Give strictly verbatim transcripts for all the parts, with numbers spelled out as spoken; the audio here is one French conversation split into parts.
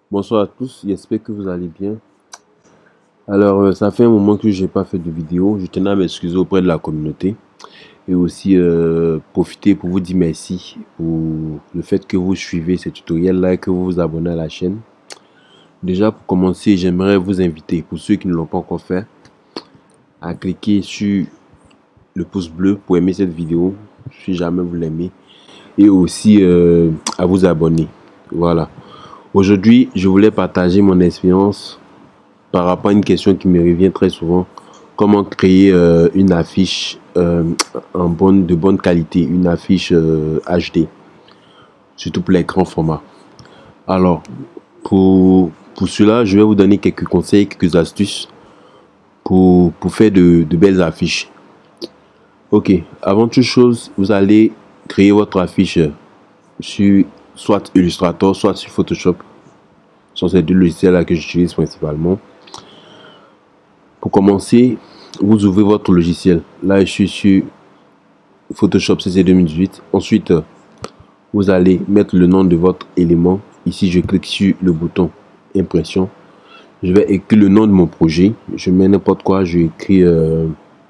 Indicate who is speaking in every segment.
Speaker 1: Bonsoir à tous, j'espère que vous allez bien. Alors, euh, ça fait un moment que j'ai pas fait de vidéo. Je tenais à m'excuser auprès de la communauté et aussi euh, profiter pour vous dire merci pour le fait que vous suivez ces tutoriels-là et que vous vous abonnez à la chaîne. Déjà, pour commencer, j'aimerais vous inviter, pour ceux qui ne l'ont pas encore fait, à cliquer sur le pouce bleu pour aimer cette vidéo, si jamais vous l'aimez, et aussi euh, à vous abonner. Voilà. Aujourd'hui, je voulais partager mon expérience par rapport à une question qui me revient très souvent. Comment créer euh, une affiche euh, en bonne, de bonne qualité, une affiche euh, H D, surtout pour les grands formats. Alors, pour, pour cela, je vais vous donner quelques conseils, quelques astuces pour, pour faire de, de belles affiches. Ok, avant toute chose, vous allez créer votre affiche sur soit Illustrator, soit sur Photoshop. Ce sont ces deux logiciels-là que j'utilise principalement. Pour commencer, vous ouvrez votre logiciel. Là, je suis sur Photoshop C C deux mille dix-huit. Ensuite, vous allez mettre le nom de votre élément. Ici, je clique sur le bouton impression. Je vais écrire le nom de mon projet. Je mets n'importe quoi. Je écris euh,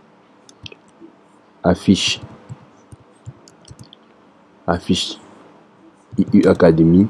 Speaker 1: affiche. Affiche I U Academy.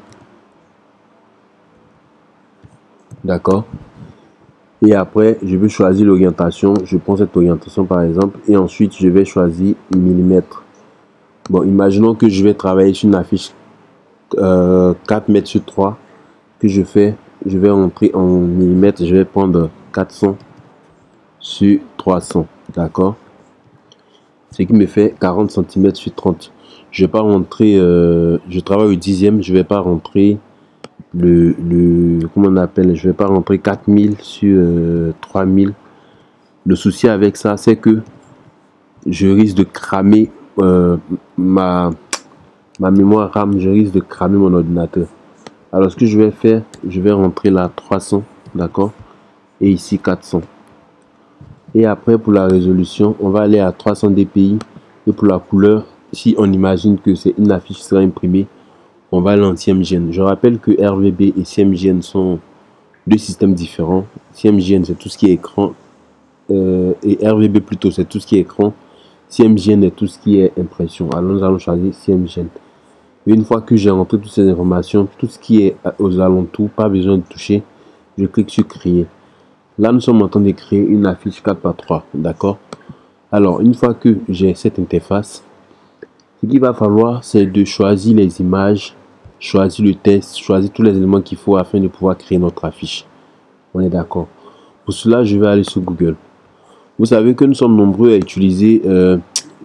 Speaker 1: D'accord. Et après, je vais choisir l'orientation. Je prends cette orientation par exemple. Et ensuite, je vais choisir millimètres. Bon, imaginons que je vais travailler sur une affiche euh, quatre mètres sur trois. Que je fais, je vais rentrer en millimètres. Je vais prendre quatre cents sur trois cents. D'accord. Ce qui me fait quarante centimètres sur trente. Je vais pas rentrer, euh, je travaille au dixième. Je vais pas rentrer le, le comment on appelle, je vais pas rentrer quatre mille sur euh, trois mille. Le souci avec ça, c'est que je risque de cramer euh, ma, ma mémoire RAM, je risque de cramer mon ordinateur. Alors ce que je vais faire, je vais rentrer là trois cents, d'accord, et ici quatre cents. Et après pour la résolution, on va aller à trois cents dpi. Et pour la couleur, si on imagine que c'est une affiche qui sera imprimée, on va aller en C M G N. Je rappelle que R V B et C M G N sont deux systèmes différents. C M G N c'est tout ce qui est écran euh, et R V B plutôt c'est tout ce qui est écran. C M G N est tout ce qui est impression. Alors nous allons choisir C M G N. Et une fois que j'ai rentré toutes ces informations, tout ce qui est aux alentours, pas besoin de toucher, je clique sur créer. Là nous sommes en train de créer une affiche quatre par trois, d'accord. Alors une fois que j'ai cette interface, ce qu'il va falloir c'est de choisir les images, choisir le texte, choisir tous les éléments qu'il faut afin de pouvoir créer notre affiche. On est d'accord. Pour cela je vais aller sur Google. Vous savez que nous sommes nombreux à utiliser euh,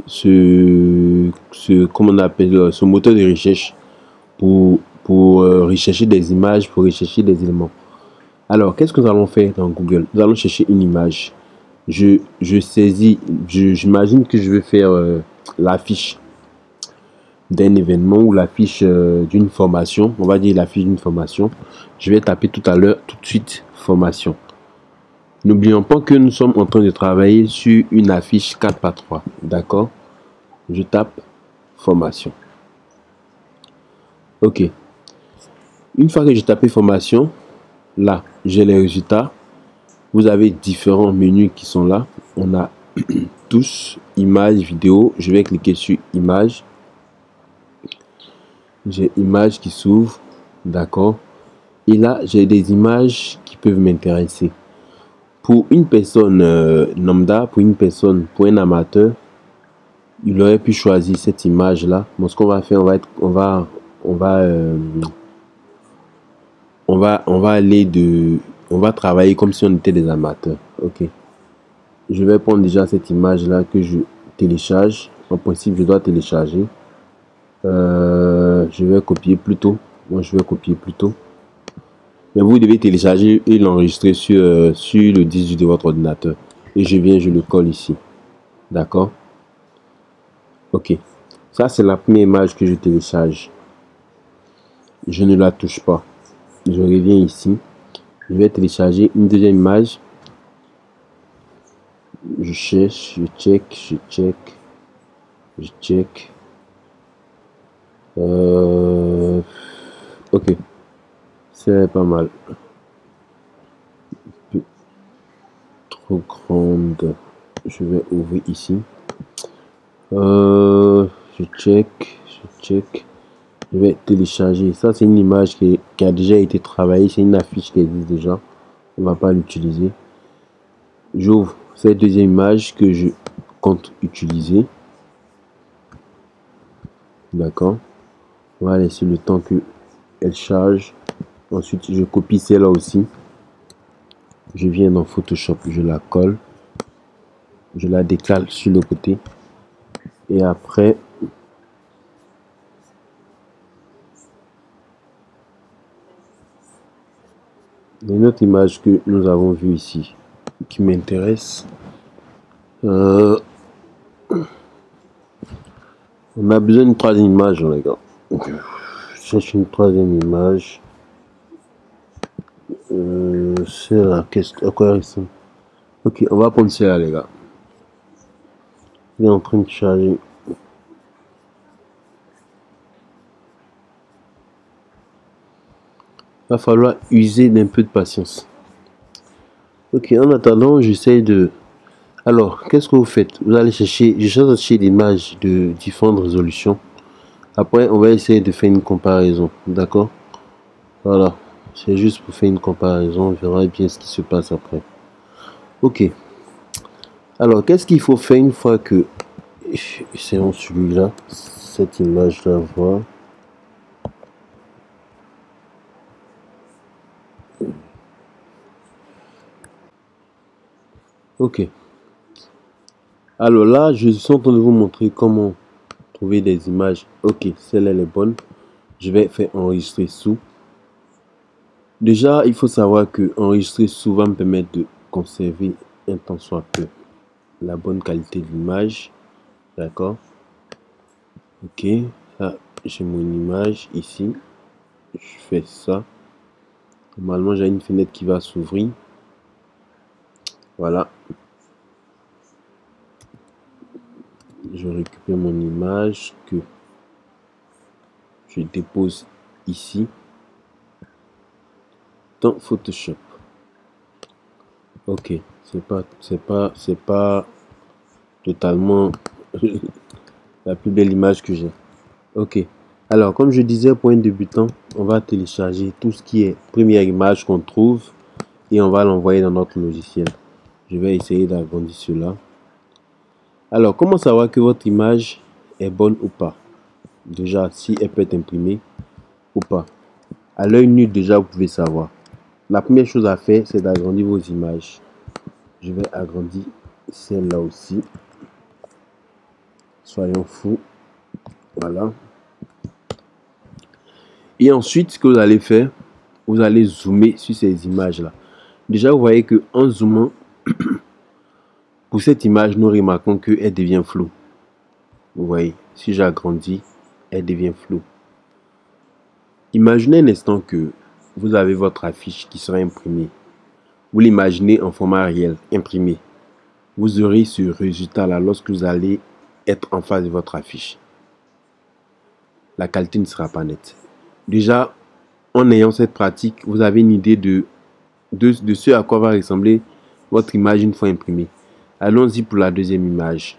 Speaker 1: ce, ce, comment on appelle, ce moteur de recherche pour, pour euh, rechercher des images, pour rechercher des éléments. Alors, qu'est-ce que nous allons faire dans Google? Nous allons chercher une image. Je, je saisis, j'imagine que je vais faire euh, l'affiche d'un événement ou l'affiche euh, d'une formation. On va dire l'affiche d'une formation. Je vais taper tout à l'heure, tout de suite, formation. N'oublions pas que nous sommes en train de travailler sur une affiche quatre par trois. D'accord? Je tape formation. Ok. Une fois que j'ai tapé formation, là, j'ai les résultats. Vous avez différents menus qui sont là. On a tous, images, vidéo. Je vais cliquer sur images. J'ai images qui s'ouvrent. D'accord. Et là, j'ai des images qui peuvent m'intéresser. Pour une personne euh, lambda, pour une personne, pour un amateur, il aurait pu choisir cette image là. Bon, ce qu'on va faire, on va être, on va, on va, euh, on va, on va aller de, on va travailler comme si on était des amateurs. Ok. Je vais prendre déjà cette image là que je télécharge. En principe, je dois télécharger. Euh, je vais copier plutôt. Moi, je vais copier plutôt. Mais vous devez télécharger et l'enregistrer sur, euh, sur le disque de votre ordinateur. Et je viens, je le colle ici. D'accord? Ok. Ça, c'est la première image que je télécharge. Je ne la touche pas. Je reviens ici. Je vais télécharger une deuxième image. Je cherche, je check, je check, je check. Euh, ok. C'est pas mal. Trop grande. Je vais ouvrir ici. Euh, je check. Je check. Je vais télécharger. Ça, c'est une image qui, qui a déjà été travaillée. C'est une affiche qui existe déjà. On va pas l'utiliser. J'ouvre cette deuxième image que je compte utiliser. D'accord. On va laisser le temps que elle charge. Ensuite, je copie celle-là aussi. Je viens dans Photoshop, je la colle. Je la décale sur le côté. Et après, une autre image que nous avons vue ici, qui m'intéresse. Euh, on a besoin d'une troisième image, les gars. Je cherche une troisième image. Euh, c'est la question. À quoi ça? Ok, on va prendre celle-là, les gars. Il est en train de charger. Va falloir user d'un peu de patience. Ok, en attendant, j'essaie de... Alors, qu'est-ce que vous faites? Vous allez chercher, je cherche des images de différentes résolutions. Après, on va essayer de faire une comparaison, d'accord? Voilà, c'est juste pour faire une comparaison, on verra bien ce qui se passe après. Ok. Alors, qu'est-ce qu'il faut faire une fois que... C'est en celui-là, cette image-là, voir. Ok. Alors là, je suis en train de vous montrer comment trouver des images. Ok, celle-là elle est bonne. Je vais faire enregistrer sous. Déjà, il faut savoir que enregistrer sous va me permettre de conserver un tant soit peu la bonne qualité de l'image. D'accord. Ok. Là, j'ai mon image ici. Je fais ça. Normalement, j'ai une fenêtre qui va s'ouvrir. Voilà. Je récupère mon image que je dépose ici dans Photoshop. Ok, c'est pas c'est pas c'est pas totalement la plus belle image que j'ai. Ok, alors comme je disais, pour un débutant, on va télécharger tout ce qui est première image qu'on trouve et on va l'envoyer dans notre logiciel. Je vais essayer d'agrandir cela. Alors, comment savoir que votre image est bonne ou pas? Déjà, si elle peut être imprimée ou pas. À l'œil nu, déjà, vous pouvez savoir. La première chose à faire, c'est d'agrandir vos images. Je vais agrandir celle-là aussi. Soyons fous. Voilà. Et ensuite, ce que vous allez faire, vous allez zoomer sur ces images-là. Déjà, vous voyez que en zoomant, pour cette image, nous remarquons qu'elle devient floue. Vous voyez, si j'agrandis, elle devient floue. Imaginez un instant que vous avez votre affiche qui sera imprimée. Vous l'imaginez en format réel, imprimé. Vous aurez ce résultat-là lorsque vous allez être en face de votre affiche. La qualité ne sera pas nette. Déjà, en ayant cette pratique, vous avez une idée de, de, de ce à quoi va ressembler votre image une fois imprimée. Allons-y pour la deuxième image.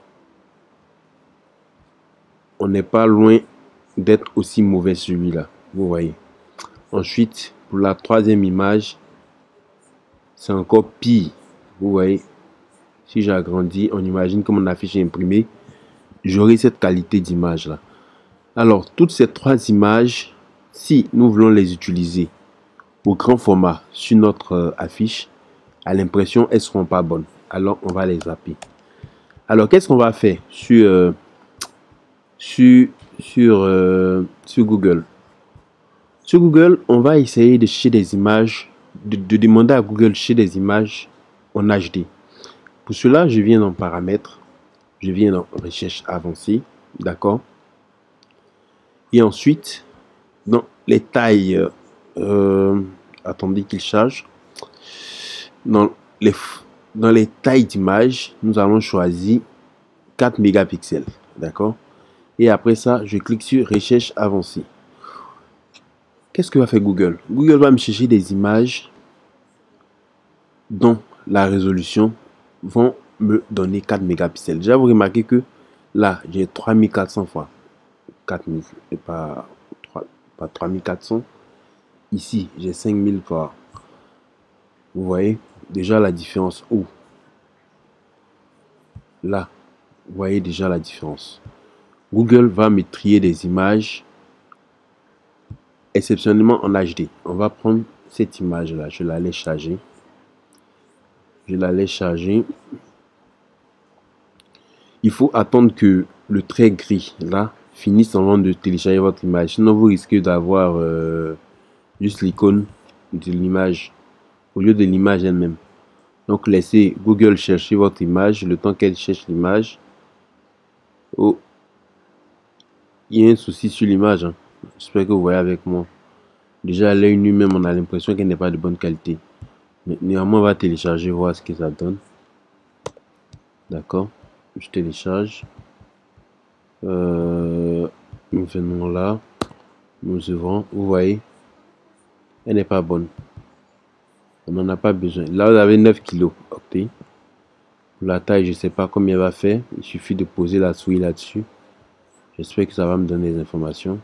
Speaker 1: On n'est pas loin d'être aussi mauvais celui-là, vous voyez. Ensuite, pour la troisième image, c'est encore pire. Vous voyez, si j'agrandis, on imagine que mon affiche est imprimée, j'aurai cette qualité d'image là. Alors, toutes ces trois images, si nous voulons les utiliser au grand format sur notre euh, affiche, à l'impression, elles ne seront pas bonnes. Alors, on va les zapper. Alors, qu'est-ce qu'on va faire sur, euh, sur, sur, euh, sur Google? Sur Google, on va essayer de chercher des images, de, de demander à Google de chercher des images en H D. Pour cela, je viens dans Paramètres, je viens dans Recherche avancée, d'accord? Et ensuite, dans les tailles, euh, attendez qu'il charge. Dans les, dans les tailles d'image, nous allons choisir quatre mégapixels, d'accord? Et après ça, je clique sur Recherche avancée. Qu'est-ce que va faire Google? Google va me chercher des images dont la résolution vont me donner quatre mégapixels. Déjà, vous remarquez que là, j'ai trois mille quatre cents fois quatre mille et pas, pas trois mille quatre cents. Ici, j'ai cinq mille fois. Vous voyez déjà la différence. Où là, vous voyez déjà la différence. Google va me trier des images exceptionnellement en H D. On va prendre cette image là, je la laisse charger. Je la laisse charger. Il faut attendre que le trait gris là finisse avant de télécharger votre image. Sinon, vous risquez d'avoir euh, juste l'icône de l'image au lieu de l'image elle-même. Donc, laissez Google chercher votre image le temps qu'elle cherche l'image. Oh, il y a un souci sur l'image. Hein. J'espère que vous voyez avec moi. Déjà, à l'œil nu même, on a l'impression qu'elle n'est pas de bonne qualité. Mais néanmoins, on va télécharger, voir ce que ça donne. D'accord. Je télécharge. Euh, nous venons là. Nous ouvrons. Vous voyez, elle n'est pas bonne. On n'en a pas besoin. Là, vous avez neuf kilos. Okay. Pour la taille, je ne sais pas combien elle va faire. Il suffit de poser la souris là-dessus. J'espère que ça va me donner des informations.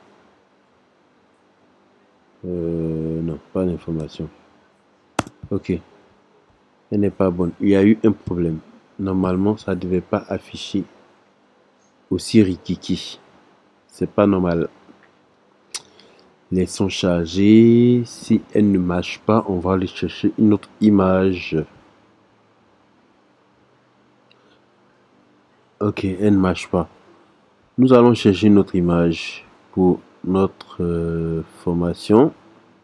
Speaker 1: Euh, non, pas d'informations. Ok. Elle n'est pas bonne. Il y a eu un problème. Normalement, ça ne devait pas afficher aussi rikiki. C'est pas normal. Laissons charger. Si elle ne marche pas, on va aller chercher une autre image. Ok, elle ne marche pas. Nous allons chercher une autre image pour notre euh, formation.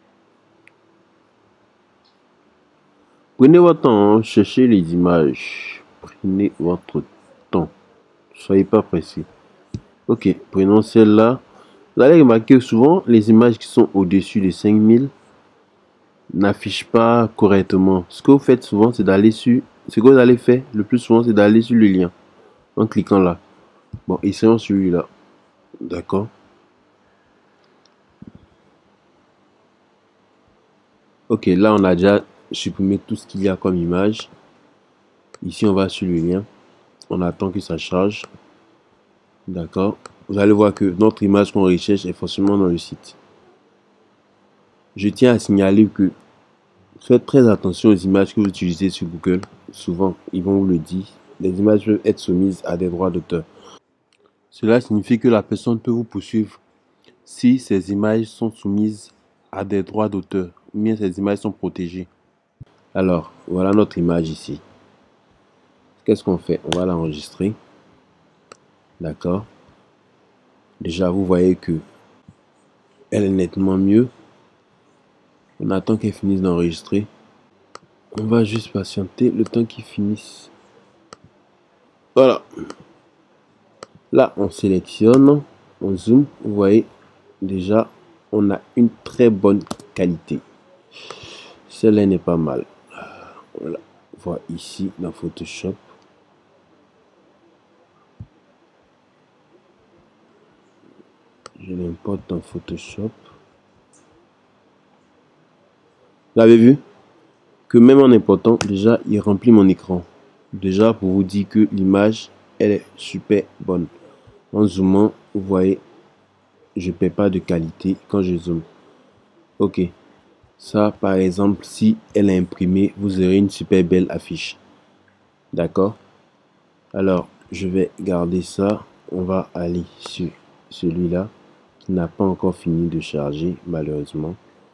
Speaker 1: Prenez votre temps, hein, cherchez les images. Prenez votre temps. Soyez pas pressés. Ok, prenons celle-là. Vous allez remarquer que souvent, les images qui sont au-dessus de cinq mille n'affichent pas correctement. Ce que vous faites souvent, c'est d'aller sur... Ce que vous allez faire le plus souvent, c'est d'aller sur le lien. En cliquant là. Bon, essayons celui-là. D'accord. Ok, là, on a déjà supprimé tout ce qu'il y a comme image. Ici, on va sur le lien. On attend que ça charge. D'accord. Vous allez voir que notre image qu'on recherche est forcément dans le site. Je tiens à signaler que faites très attention aux images que vous utilisez sur Google. Souvent, ils vont vous le dire. Les images peuvent être soumises à des droits d'auteur. Cela signifie que la personne peut vous poursuivre si ces images sont soumises à des droits d'auteur. Ou bien ces images sont protégées. Alors, voilà notre image ici. Qu'est-ce qu'on fait? On va l'enregistrer. D'accord. Déjà, vous voyez que elle est nettement mieux. On attend qu'elle finisse d'enregistrer. On va juste patienter le temps qu'il finisse. Voilà. Là, on sélectionne, on zoome. Vous voyez, déjà, on a une très bonne qualité. Celle-là n'est pas mal. Voilà. Voilà ici dans Photoshop. Je l'importe dans Photoshop. Vous avez vu que même en important, déjà, il remplit mon écran. Déjà, pour vous dire que l'image, elle est super bonne. En zoomant, vous voyez, je ne perds pas de qualité quand je zoome. Ok. Ça, par exemple, si elle est imprimée, vous aurez une super belle affiche. D'accord? Alors, je vais garder ça. On va aller sur celui-là qui n'a pas encore fini de charger, malheureusement.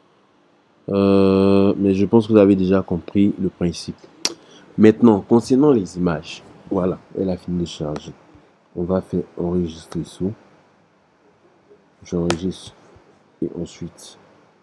Speaker 1: Euh, mais je pense que vous avez déjà compris le principe. Maintenant, concernant les images, voilà, elle a fini de charger. On va faire enregistrer sous. J'enregistre et ensuite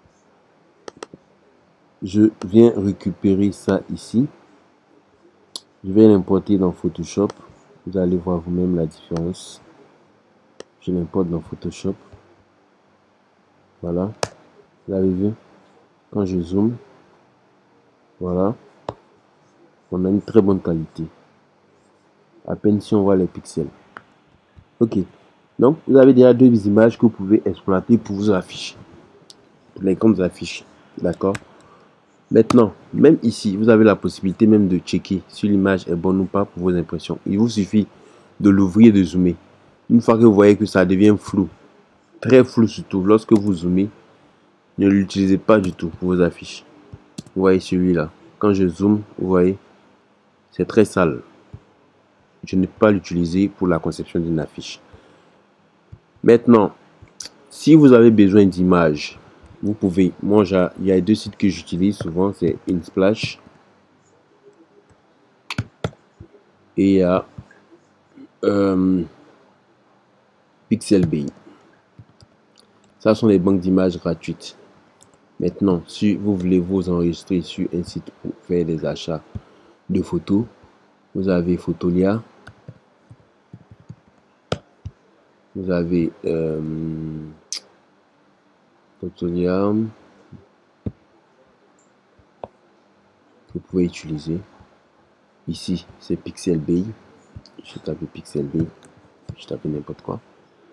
Speaker 1: je viens récupérer ça ici. Je vais l'importer dans Photoshop. Vous allez voir vous-même la différence. Je l'importe dans Photoshop. Voilà. Vous avez vu? Quand je zoome, voilà. On a une très bonne qualité. À peine si on voit les pixels. Ok. Donc, vous avez déjà deux images que vous pouvez exploiter pour vous afficher. pour les grandes affiches. D'accord. Maintenant, même ici, vous avez la possibilité même de checker si l'image est bonne ou pas pour vos impressions. Il vous suffit de l'ouvrir et de zoomer. Une fois que vous voyez que ça devient flou, très flou surtout, lorsque vous zoomez, ne l'utilisez pas du tout pour vos affiches. Vous voyez celui-là. Quand je zoome, vous voyez, c'est très sale. Je ne peux pas l'utiliser pour la conception d'une affiche. Maintenant, si vous avez besoin d'images, vous pouvez, moi il y a deux sites que j'utilise souvent, c'est InSplash et il y a euh, Pixelbay. Ça sont les banques d'images gratuites. Maintenant, si vous voulez vous enregistrer sur un site pour faire des achats de photos, vous avez Photolia, vous avez euh, Photolia que vous pouvez utiliser. Ici, c'est Pixelbay. Je tape Pixelbay, je tape n'importe quoi.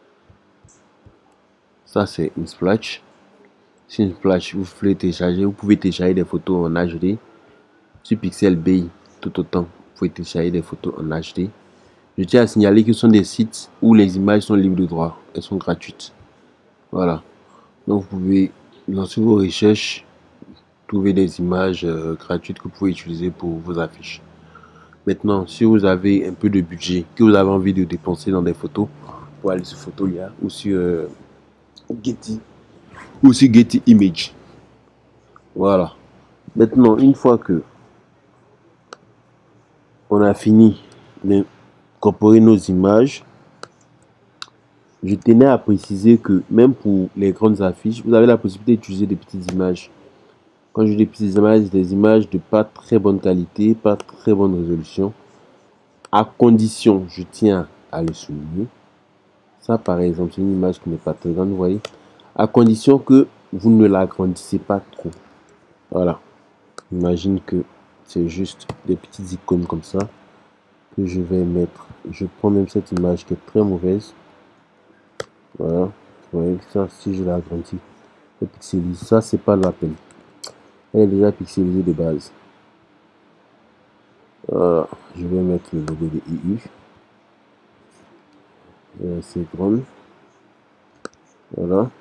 Speaker 1: Ça, c'est une splash. C'est une splash, vous pouvez télécharger, vous pouvez télécharger des photos en H D. Sur Pixelbay, tout autant, vous pouvez télécharger des photos en H D. Je tiens à signaler que ce sont des sites où les images sont libres de droit, elles sont gratuites. Voilà. Donc vous pouvez lancer vos recherches, trouver des images euh, gratuites que vous pouvez utiliser pour vos affiches. Maintenant, si vous avez un peu de budget, que vous avez envie de dépenser dans des photos, vous pouvez aller sur Photolia ou sur euh, Getty ou sur Getty Image. Voilà. Maintenant, une fois que on a fini d'incorporer nos images, je tenais à préciser que même pour les grandes affiches, vous avez la possibilité d'utiliser des petites images. Quand je dis des petites images, des images de pas très bonne qualité, pas très bonne résolution, à condition, je tiens à le souligner, ça par exemple, c'est une image qui n'est pas très grande, vous voyez, à condition que vous ne l'agrandissez pas trop. Voilà. Imagine que c'est juste des petites icônes comme ça que je vais mettre. Je prends même cette image qui est très mauvaise. Voilà. Vous voyez, ça, si je l'agrandis, je pixelise. Ça, c'est pas la peine. Elle est déjà pixelisée de base. Voilà. Je vais mettre le logo de I U. Euh, c'est grand. Voilà.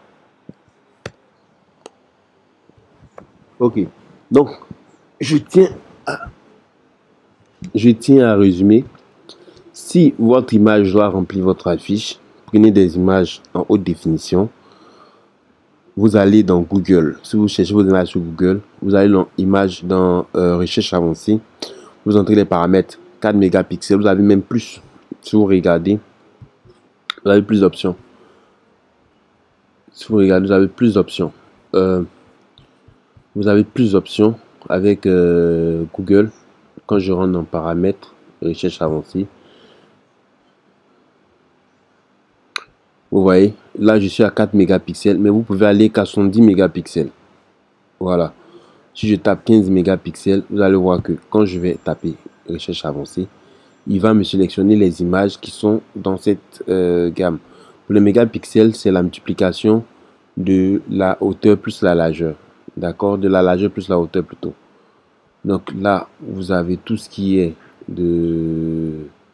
Speaker 1: Ok. Donc, je tiens à, je tiens à résumer. Si votre image doit remplir votre affiche, prenez des images en haute définition. Vous allez dans Google. Si vous cherchez vos images sur Google, vous allez dans Images, dans euh, Recherche avancée. Vous entrez les paramètres quatre mégapixels. Vous avez même plus. Si vous regardez, vous avez plus d'options. Si vous regardez, vous avez plus d'options. Euh, vous avez plus d'options avec euh, Google. Quand je rentre dans paramètres, Recherche avancée, vous voyez, là je suis à quatre mégapixels, mais vous pouvez aller qu'à soixante-dix mégapixels. Voilà. Si je tape quinze mégapixels, vous allez voir que quand je vais taper recherche avancée, il va me sélectionner les images qui sont dans cette euh, gamme. Pour le mégapixel, c'est la multiplication de la hauteur plus la largeur. D'accord? De la largeur plus la hauteur plutôt. Donc là, vous avez tout ce qui est de...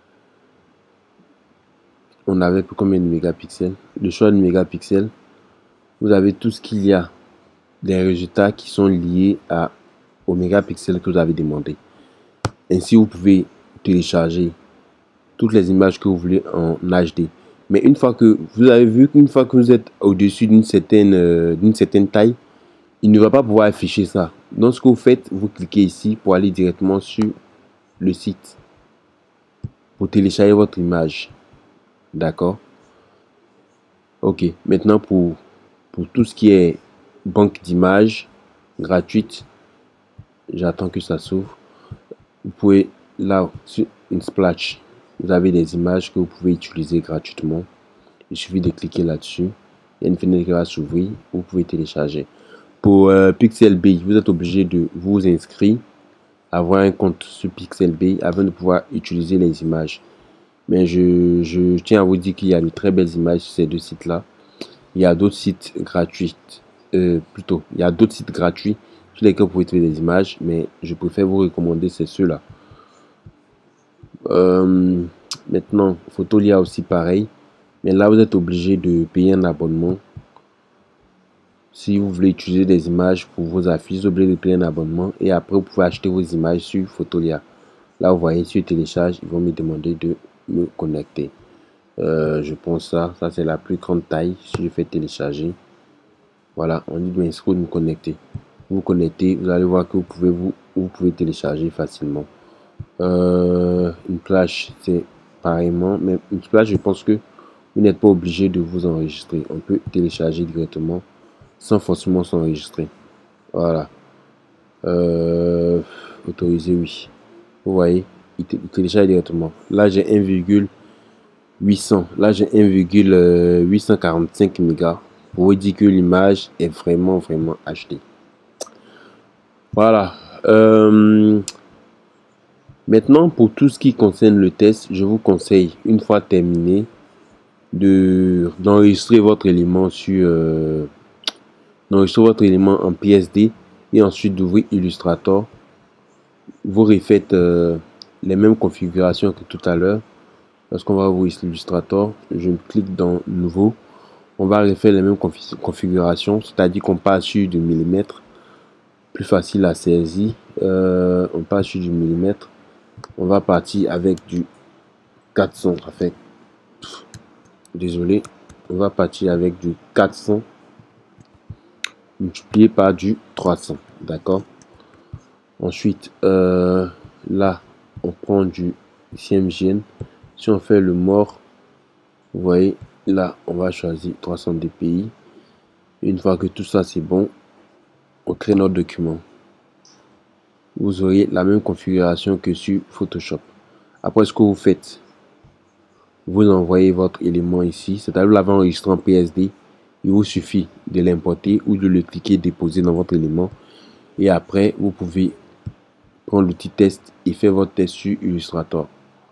Speaker 1: On avait pour combien de mégapixels? Le choix de mégapixels. Vous avez tout ce qu'il y a des résultats qui sont liés à, au mégapixel que vous avez demandé. Ainsi, vous pouvez télécharger toutes les images que vous voulez en H D. Mais une fois que vous avez vu qu'une fois que vous êtes au-dessus d'une certaine, euh, d'une certaine taille, il ne va pas pouvoir afficher ça. Donc, ce que vous faites, vous cliquez ici pour aller directement sur le site pour télécharger votre image. D'accord? Ok. Maintenant, pour, pour tout ce qui est banque d'images gratuite, j'attends que ça s'ouvre. Vous pouvez, là, sur InSplash, vous avez des images que vous pouvez utiliser gratuitement. Il suffit de cliquer là-dessus. Il y a une fenêtre qui va s'ouvrir. Vous pouvez télécharger. Pour euh, Pixelbay, vous êtes obligé de vous inscrire, avoir un compte sur Pixelbay avant de pouvoir utiliser les images. Mais je, je tiens à vous dire qu'il y a de très belles images sur ces deux sites-là. Il y a d'autres sites gratuits euh, plutôt, il y a d'autres sites gratuits sur lesquels vous pouvez trouver des images, mais je préfère vous recommander c'est ceux-là. Euh, maintenant, Photolia aussi pareil, mais là vous êtes obligé de payer un abonnement. Si vous voulez utiliser des images pour vos affiches, vous êtes obligé de payer un abonnement et après vous pouvez acheter vos images sur Photolia. Là vous voyez, sur télécharge, ils vont me demander de me connecter. Euh, je pense ça, ça c'est la plus grande taille. Si je fais télécharger, voilà, on dit de m'inscrire, de me connecter. Vous vous connectez, vous allez voir que vous pouvez vous, vous pouvez télécharger facilement. Euh, une plage, c'est pareillement, mais une plage, je pense que vous n'êtes pas obligé de vous enregistrer. On peut télécharger directement sans forcément s'enregistrer. Voilà. Euh, autoriser, oui. Vous voyez, il, il télécharge directement. Là, j'ai un virgule huit cents. Là, j'ai un virgule huit cent quarante-cinq mégas. Pour vous dire que l'image est vraiment, vraiment achetée. Voilà. Euh, maintenant, pour tout ce qui concerne le test, je vous conseille, une fois terminé, de d'enregistrer votre élément sur euh, d'enregistrer votre élément en P S D et ensuite d'ouvrir Illustrator. Vous refaites euh, les mêmes configurations que tout à l'heure. Lorsqu'on va ouvrir Illustrator, je clique dans Nouveau. On va refaire les mêmes configurations, c'est-à-dire qu'on passe sur du millimètre, plus facile à saisir. Euh, on passe sur du millimètre. On va partir avec du quatre cents. En fait, désolé, on va partir avec du quatre cents multiplié par du trois cents. D'accord. Ensuite, euh, là, on prend du C M G N. Si on fait le mort, vous voyez, là, on va choisir trois cents D P I. Une fois que tout ça c'est bon, on crée notre document. Vous aurez la même configuration que sur Photoshop. Après, ce que vous faites, vous envoyez votre élément ici, c'est-à-dire vous l'avez enregistré en P S D. Il vous suffit de l'importer ou de le cliquer, déposer dans votre élément. Et après, vous pouvez prendre l'outil test et faire votre test sur Illustrator.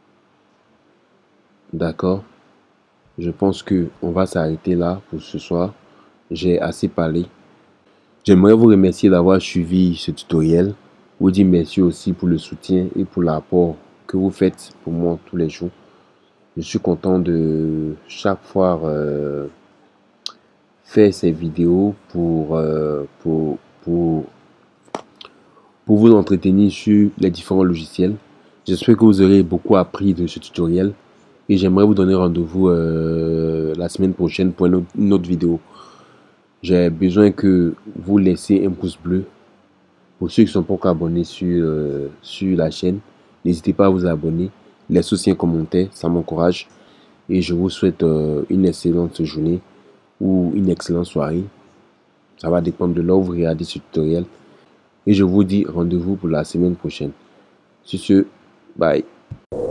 Speaker 1: D'accord. Je pense que on va s'arrêter là pour ce soir. J'ai assez parlé. J'aimerais vous remercier d'avoir suivi ce tutoriel. Vous dire merci aussi pour le soutien et pour l'apport que vous faites pour moi tous les jours. Je suis content de chaque fois euh, faire ces vidéos pour, euh, pour, pour, pour vous entretenir sur les différents logiciels. J'espère que vous aurez beaucoup appris de ce tutoriel et j'aimerais vous donner rendez-vous euh, la semaine prochaine pour une autre, une autre vidéo. J'ai besoin que vous laissiez un pouce bleu. Pour ceux qui ne sont pas encore abonnés sur, euh, sur la chaîne, n'hésitez pas à vous abonner. Laissez aussi un commentaire, ça m'encourage. Et je vous souhaite euh, une excellente journée ou une excellente soirée. Ça va dépendre de là où vous regardez ce tutoriel. Et je vous dis rendez-vous pour la semaine prochaine. Sur ce, bye.